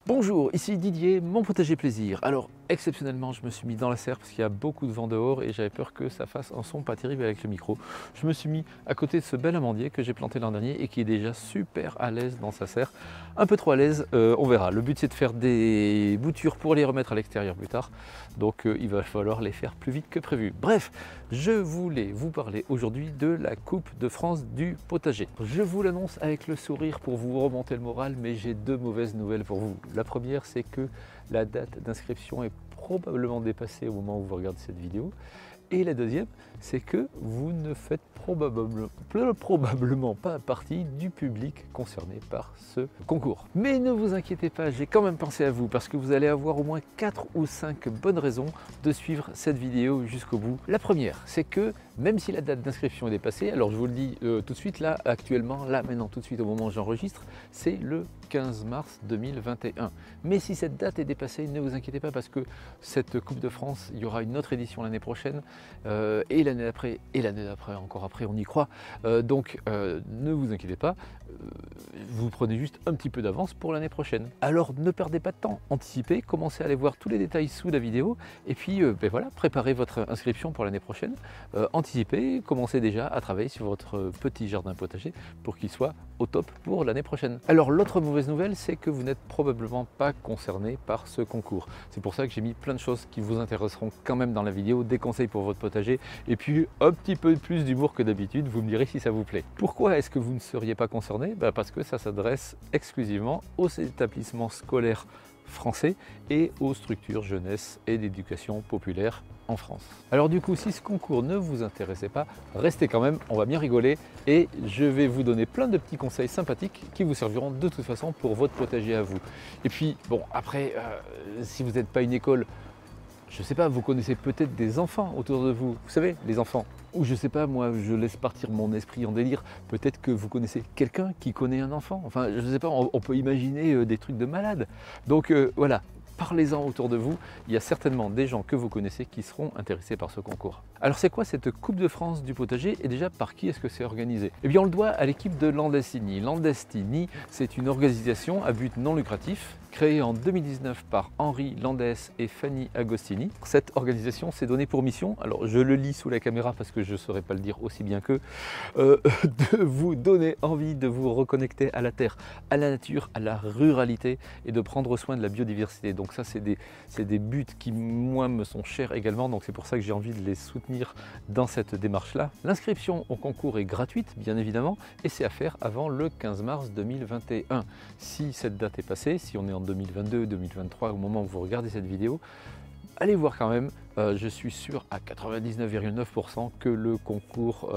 Bonjour, ici Didier, mon potager plaisir. Alors, exceptionnellement, je me suis mis dans la serre parce qu'il y a beaucoup de vent dehors et j'avais peur que ça fasse un son pas terrible avec le micro. Je me suis mis à côté de ce bel amandier que j'ai planté l'an dernier et qui est déjà super à l'aise dans sa serre. Un peu trop à l'aise, on verra. Le but c'est de faire des boutures pour les remettre à l'extérieur plus tard. Donc il va falloir les faire plus vite que prévu. Bref, je voulais vous parler aujourd'hui de la Coupe de France du potager. Je vous l'annonce avec le sourire pour vous remonter le moral, mais j'ai deux mauvaises nouvelles pour vous. La première, c'est que la date d'inscription est probablement dépassée au moment où vous regardez cette vidéo. Et la deuxième, c'est que vous ne faites probablement pas partie du public concerné par ce concours. Mais ne vous inquiétez pas, j'ai quand même pensé à vous parce que vous allez avoir au moins 4 ou 5 bonnes raisons de suivre cette vidéo jusqu'au bout. La première, c'est que même si la date d'inscription est dépassée, alors je vous le dis tout de suite, là, actuellement, là, maintenant, tout de suite, au moment où j'enregistre, c'est le 15 mars 2021. Mais si cette date est dépassée, ne vous inquiétez pas parce que cette Coupe de France, il y aura une autre édition l'année prochaine, et l'année d'après, et l'année d'après, encore après, on y croit. Donc, ne vous inquiétez pas, vous prenez juste un petit peu d'avance pour l'année prochaine. Alors, ne perdez pas de temps, anticipez, commencez à aller voir tous les détails sous la vidéo, et puis, voilà, préparez votre inscription pour l'année prochaine. Anticipez, commencez déjà à travailler sur votre petit jardin potager pour qu'il soit au top pour l'année prochaine. Alors, l'autre mauvaise nouvelle, c'est que vous n'êtes probablement pas concerné par ce concours. C'est pour ça que j'ai mis plein de choses qui vous intéresseront quand même dans la vidéo, des conseils pour votre potager et puis un petit peu plus d'humour que d'habitude, vous me direz si ça vous plaît. Pourquoi est-ce que vous ne seriez pas concerné? Parce que ça s'adresse exclusivement aux établissements scolaires français et aux structures jeunesse et d'éducation populaire en France. Alors du coup, si ce concours ne vous intéressait pas, restez quand même, on va bien rigoler et je vais vous donner plein de petits conseils sympathiques qui vous serviront de toute façon pour votre potager à vous. Et puis, bon, après, si vous n'êtes pas une école, je ne sais pas, vous connaissez peut-être des enfants autour de vous, vous savez, les enfants. Ou je ne sais pas, moi, je laisse partir mon esprit en délire, peut-être que vous connaissez quelqu'un qui connaît un enfant. Enfin, je ne sais pas, on peut imaginer des trucs de malade. Donc voilà. Parlez-en autour de vous, il y a certainement des gens que vous connaissez qui seront intéressés par ce concours. Alors c'est quoi cette Coupe de France du potager et déjà par qui est-ce que c'est organisé? Eh bien on le doit à l'équipe de Landestini. Landestini, c'est une organisation à but non lucratif créée en 2019 par Henri Landès et Fanny Agostini. Cette organisation s'est donnée pour mission, alors je le lis sous la caméra parce que je ne saurais pas le dire aussi bien qu'eux, de vous donner envie de vous reconnecter à la terre, à la nature, à la ruralité et de prendre soin de la biodiversité. Donc ça, c'est des buts qui, moi, me sont chers également, donc c'est pour ça que j'ai envie de les soutenir dans cette démarche-là. L'inscription au concours est gratuite, bien évidemment, et c'est à faire avant le 15 mars 2021. Si cette date est passée, si on est en 2022, 2023, au moment où vous regardez cette vidéo, allez voir quand même, je suis sûr à 99,9% que le concours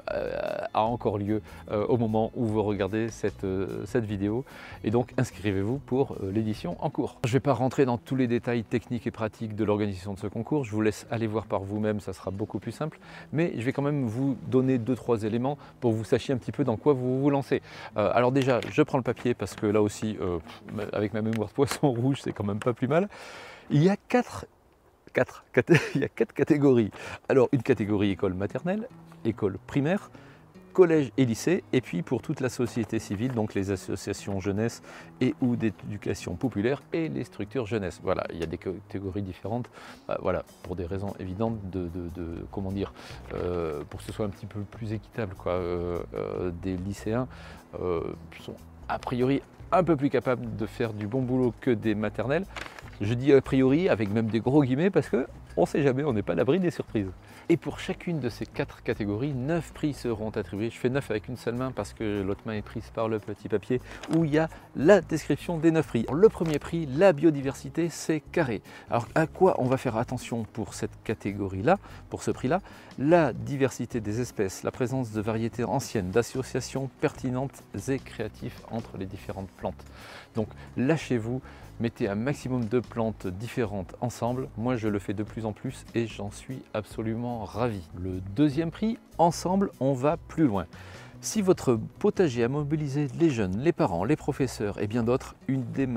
a encore lieu au moment où vous regardez cette vidéo. Et donc inscrivez-vous pour l'édition en cours. Je ne vais pas rentrer dans tous les détails techniques et pratiques de l'organisation de ce concours, je vous laisse aller voir par vous-même, ça sera beaucoup plus simple. Mais je vais quand même vous donner 2-3 éléments pour que vous sachiez un petit peu dans quoi vous vous lancez. Alors déjà, je prends le papier parce que là aussi, avec ma mémoire de poisson rouge, c'est quand même pas plus mal. Il y a quatre catégories. Alors une catégorie école maternelle, école primaire, collège et lycée, et puis pour toute la société civile, donc les associations jeunesse et ou d'éducation populaire et les structures jeunesse. Voilà, il y a des catégories différentes, voilà, pour des raisons évidentes comment dire, pour que ce soit un petit peu plus équitable, quoi. Des lycéens sont a priori un peu plus capables de faire du bon boulot que des maternelles. Je dis a priori avec même des gros guillemets parce que on ne sait jamais, on n'est pas à l'abri des surprises. Et pour chacune de ces 4 catégories, 9 prix seront attribués. Je fais 9 avec une seule main parce que l'autre main est prise par le petit papier où il y a la description des 9 prix. Le premier prix, la biodiversité, c'est carré. Alors à quoi on va faire attention pour cette catégorie-là, pour ce prix-là? La diversité des espèces, la présence de variétés anciennes, d'associations pertinentes et créatives entre les différentes plantes. Donc lâchez-vous. Mettez un maximum de plantes différentes ensemble. Moi, je le fais de plus en plus et j'en suis absolument ravi. Le deuxième prix, ensemble, on va plus loin. Si votre potager a mobilisé les jeunes, les parents, les professeurs et bien d'autres, une démarche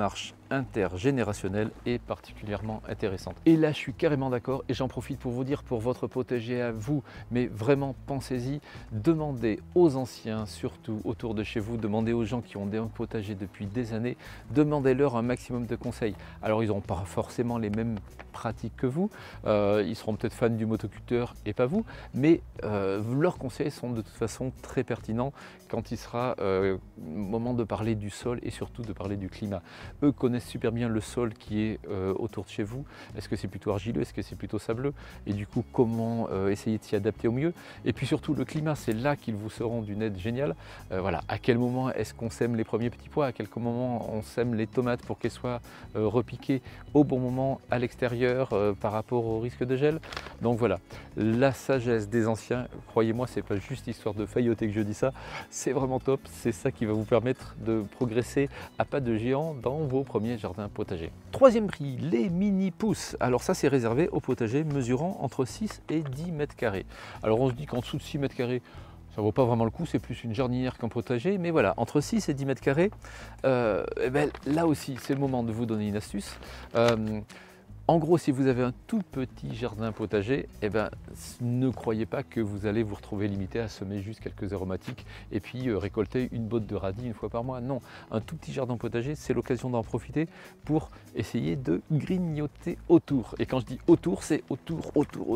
intergénérationnelle est particulièrement intéressante. Et là, je suis carrément d'accord et j'en profite pour vous dire, pour votre potager à vous, mais vraiment pensez-y, demandez aux anciens, surtout autour de chez vous, demandez aux gens qui ont des potagers depuis des années, demandez-leur un maximum de conseils. Alors, ils n'ont pas forcément les mêmes pratiques que vous, ils seront peut-être fans du motoculteur et pas vous, mais leurs conseils sont de toute façon très pertinents quand il sera moment de parler du sol et surtout de parler du climat. Eux connaissent super bien le sol qui est autour de chez vous. Est-ce que c'est plutôt argileux, est-ce que c'est plutôt sableux, et du coup comment essayer de s'y adapter au mieux. Et puis surtout le climat, c'est là qu'ils vous seront d'une aide géniale. Voilà, à quel moment est-ce qu'on sème les premiers petits pois, à quel moment on sème les tomates pour qu'elles soient repiquées au bon moment à l'extérieur par rapport au risque de gel. Donc voilà, la sagesse des anciens, croyez-moi, c'est pas juste histoire de failloter que je dis ça, c'est vraiment top, c'est ça qui va vous permettre de progresser à pas de géant dans vos premiers jardins potagers. Troisième prix, les mini pousses. Alors ça, c'est réservé aux potagers mesurant entre 6 et 10 mètres carrés. Alors on se dit qu'en dessous de 6 mètres carrés, ça ne vaut pas vraiment le coup, c'est plus une jardinière qu'un potager, mais voilà, entre 6 et 10 mètres carrés, là aussi, c'est le moment de vous donner une astuce. En gros, si vous avez un tout petit jardin potager, ne croyez pas que vous allez vous retrouver limité à semer juste quelques aromatiques et puis récolter une botte de radis une fois par mois. Non, un tout petit jardin potager, c'est l'occasion d'en profiter pour essayer de grignoter autour. Et quand je dis autour, c'est autour.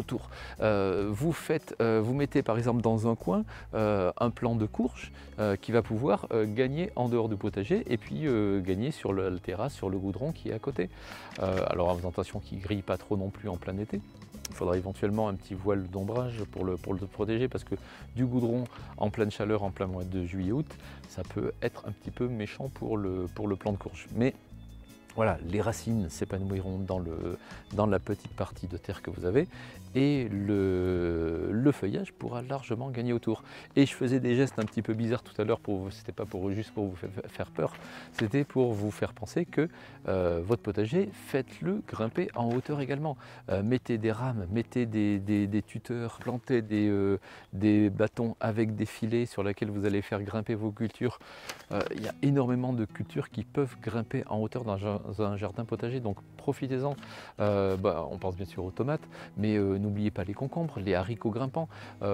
Vous mettez par exemple dans un coin un plant de courge qui va pouvoir gagner en dehors du potager et puis gagner sur la terrasse, sur le goudron qui est à côté. Alors en faisant attention qui ne grille pas trop non plus en plein été. Il faudra éventuellement un petit voile d'ombrage pour le protéger parce que du goudron en pleine chaleur, en plein mois de juillet-août, ça peut être un petit peu méchant pour le plant de courge. Mais voilà, les racines s'épanouiront dans la petite partie de terre que vous avez et le feuillage pourra largement gagner autour. Et je faisais des gestes un petit peu bizarres tout à l'heure, c'était pas juste pour vous faire peur, c'était pour vous faire penser que votre potager, faites-le grimper en hauteur également. Mettez des rames, mettez des tuteurs, plantez des bâtons avec des filets sur lesquels vous allez faire grimper vos cultures. Il y a énormément de cultures qui peuvent grimper en hauteur dans un jardin potager, donc profitez-en. On pense bien sûr aux tomates, mais n'oubliez pas les concombres, les haricots grimpants.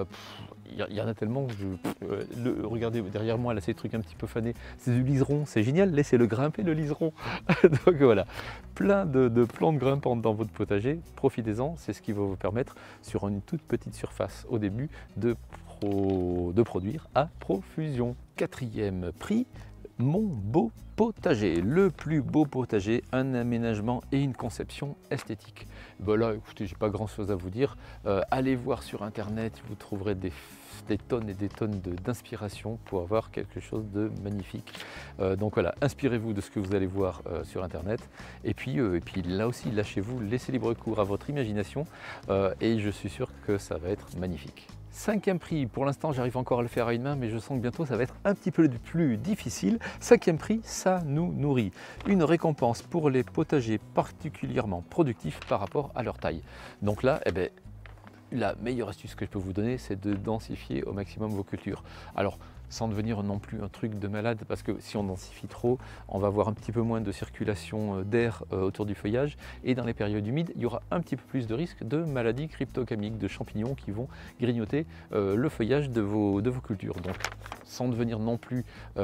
Il y en a tellement que regardez derrière moi là, ces trucs un petit peu fanés, c'est du liseron, c'est génial, laissez-le grimper le liseron. Donc voilà, plein de plantes grimpantes dans votre potager, profitez-en, c'est ce qui va vous permettre sur une toute petite surface au début de produire à profusion. Quatrième prix, mon beau potager, le plus beau potager, un aménagement et une conception esthétique. Là, écoutez, j'ai pas grand chose à vous dire. Allez voir sur internet, vous trouverez des tonnes et des tonnes d'inspiration pour avoir quelque chose de magnifique. Donc voilà, inspirez-vous de ce que vous allez voir sur internet. Et puis là aussi, lâchez-vous, laissez libre cours à votre imagination et je suis sûr que ça va être magnifique. Cinquième prix, pour l'instant j'arrive encore à le faire à une main, mais je sens que bientôt ça va être un petit peu plus difficile. Cinquième prix, ça nous nourrit. Une récompense pour les potagers particulièrement productifs par rapport à leur taille. Donc là, la meilleure astuce que je peux vous donner, c'est de densifier au maximum vos cultures. Alors, sans devenir non plus un truc de malade, parce que si on densifie trop, on va avoir un petit peu moins de circulation d'air autour du feuillage, et dans les périodes humides, il y aura un petit peu plus de risque de maladies cryptogamiques, de champignons qui vont grignoter le feuillage de vos cultures. Donc, sans devenir non plus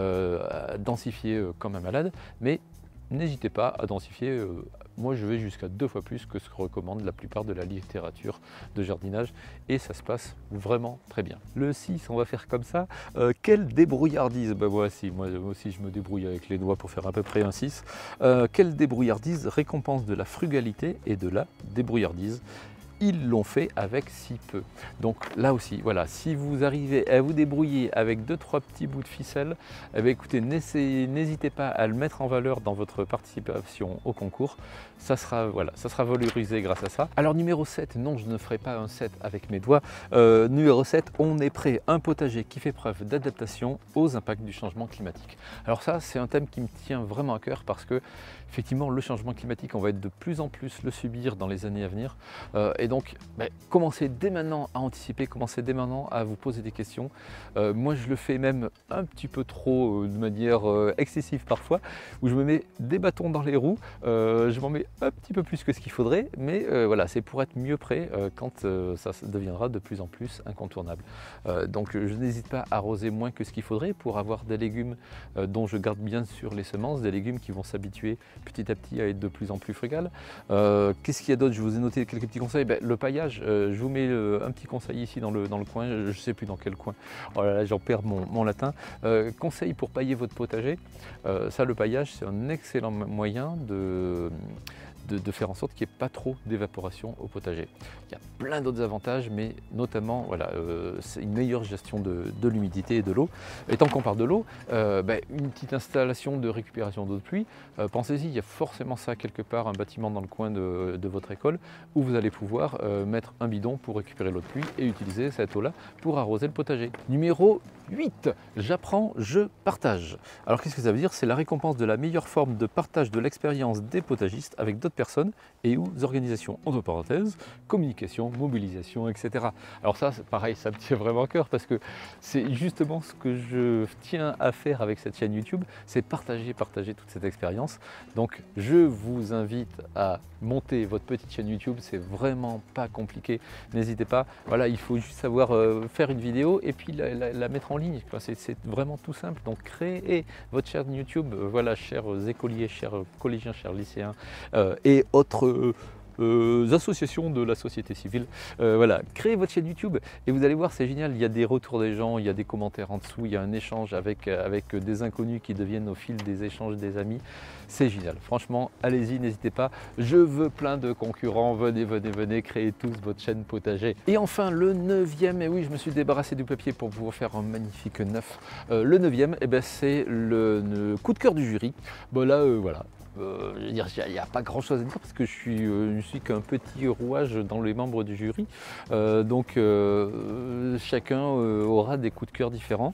densifier comme un malade, mais n'hésitez pas à densifier. Moi, je vais jusqu'à 2 fois plus que ce que recommande la plupart de la littérature de jardinage et ça se passe vraiment très bien. Le 6, on va faire comme ça. Quelle débrouillardise. Moi aussi, je me débrouille avec les doigts pour faire à peu près un 6. Quelle débrouillardise, récompense de la frugalité et de la débrouillardise. Ils l'ont fait avec si peu. Donc là aussi, voilà, si vous arrivez à vous débrouiller avec 2-3 petits bouts de ficelle, écoutez, n'hésitez pas à le mettre en valeur dans votre participation au concours. Ça sera valorisé grâce à ça. Alors numéro 7, non, je ne ferai pas un 7 avec mes doigts. Numéro 7, on est prêt. Un potager qui fait preuve d'adaptation aux impacts du changement climatique. Alors ça, c'est un thème qui me tient vraiment à cœur parce que effectivement, le changement climatique, on va être de plus en plus le subir dans les années à venir. Et donc commencez dès maintenant à anticiper, commencez dès maintenant à vous poser des questions. Moi je le fais même un petit peu trop de manière excessive parfois, où je me mets des bâtons dans les roues, je m'en mets un petit peu plus que ce qu'il faudrait, mais voilà, c'est pour être mieux prêt quand ça deviendra de plus en plus incontournable. Donc je n'hésite pas à arroser moins que ce qu'il faudrait pour avoir des légumes dont je garde bien sûr les semences, des légumes qui vont s'habituer petit à petit à être de plus en plus frugales. Qu'est-ce qu'il y a d'autre? Je vous ai noté quelques petits conseils. Le paillage, je vous mets un petit conseil ici dans le coin, je ne sais plus dans quel coin, oh là là, j'en perds mon latin. Conseil pour pailler votre potager, ça le paillage c'est un excellent moyen de faire en sorte qu'il n'y ait pas trop d'évaporation au potager. Il y a plein d'autres avantages, mais notamment voilà, c'est une meilleure gestion de l'humidité et de l'eau. Et tant qu'on parle de l'eau, une petite installation de récupération d'eau de pluie, pensez-y, il y a forcément ça quelque part, un bâtiment dans le coin de votre école, où vous allez pouvoir mettre un bidon pour récupérer l'eau de pluie et utiliser cette eau-là pour arroser le potager. Numéro 8, j'apprends, je partage. Alors qu'est-ce que ça veut dire? C'est la récompense de la meilleure forme de partage de l'expérience des potagistes avec d'autres personnes et ou organisations, entre parenthèses, communication, mobilisation, etc. Alors ça, c'est pareil, ça me tient vraiment à cœur parce que c'est justement ce que je tiens à faire avec cette chaîne YouTube, c'est partager toute cette expérience. Donc je vous invite à monter votre petite chaîne YouTube, c'est vraiment pas compliqué, n'hésitez pas. Voilà, il faut juste savoir faire une vidéo et puis la mettre en ligne. C'est vraiment tout simple. Donc créez votre chaîne YouTube, voilà, chers écoliers, chers collégiens, chers lycéens et autres associations de la société civile. Voilà, créez votre chaîne YouTube et vous allez voir, c'est génial. Il y a des retours des gens, il y a des commentaires en dessous, il y a un échange avec des inconnus qui deviennent au fil des échanges des amis. C'est génial. Franchement, allez-y, n'hésitez pas. Je veux plein de concurrents. Venez, créez tous votre chaîne potager. Et enfin, le 9e, et oui, je me suis débarrassé du papier pour vous faire un magnifique 9. Le 9e, c'est le coup de cœur du jury. Bon là, voilà. Il n'y a pas grand chose à dire parce que je suis qu'un petit rouage dans les membres du jury, donc chacun aura des coups de cœur différents.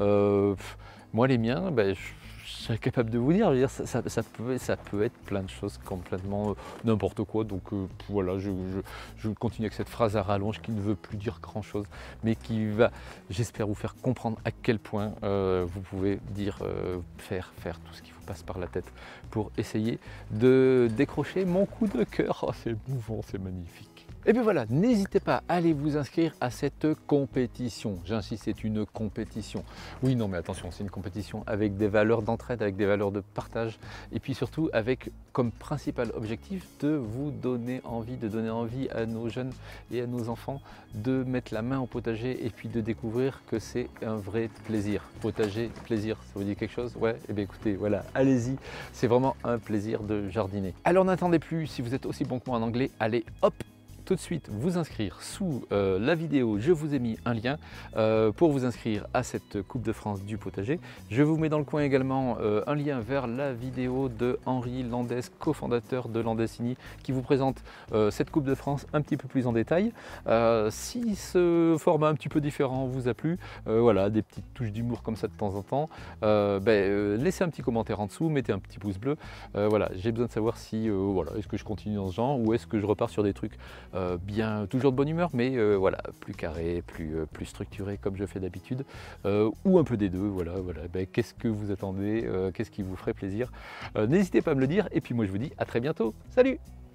Moi les miens, je serais capable de vous dire, ça peut être plein de choses complètement n'importe quoi, donc voilà, je continue avec cette phrase à rallonge qui ne veut plus dire grand chose, mais qui va, j'espère, vous faire comprendre à quel point vous pouvez faire tout ce qui vous passe par la tête pour essayer de décrocher mon coup de cœur. Oh, c'est mouvant, c'est magnifique. Et bien voilà, n'hésitez pas à aller vous inscrire à cette compétition. J'insiste, c'est une compétition. Oui, non, mais attention, c'est une compétition avec des valeurs d'entraide, avec des valeurs de partage, et puis surtout avec comme principal objectif de vous donner envie, de donner envie à nos jeunes et à nos enfants de mettre la main au potager et puis de découvrir que c'est un vrai plaisir. Potager, plaisir, ça vous dit quelque chose? Ouais, et bien écoutez, voilà, allez-y, c'est vraiment un plaisir de jardiner. Alors n'attendez plus, si vous êtes aussi bon que moi en anglais, allez hop, tout de suite vous inscrire sous la vidéo. Je vous ai mis un lien pour vous inscrire à cette Coupe de France du potager. Je vous mets dans le coin également un lien vers la vidéo de Henri Landès, cofondateur de Landesini, qui vous présente cette Coupe de France un petit peu plus en détail. Si ce format un petit peu différent vous a plu, voilà, des petites touches d'humour comme ça de temps en temps, laissez un petit commentaire en dessous, mettez un petit pouce bleu. Voilà, j'ai besoin de savoir si voilà, est-ce que je continue dans ce genre ou est-ce que je repars sur des trucs bien, toujours de bonne humeur, mais voilà, plus carré, plus structuré comme je fais d'habitude, ou un peu des deux, voilà. Qu'est-ce que vous attendez, qu'est-ce qui vous ferait plaisir, n'hésitez pas à me le dire, et puis moi je vous dis à très bientôt, salut!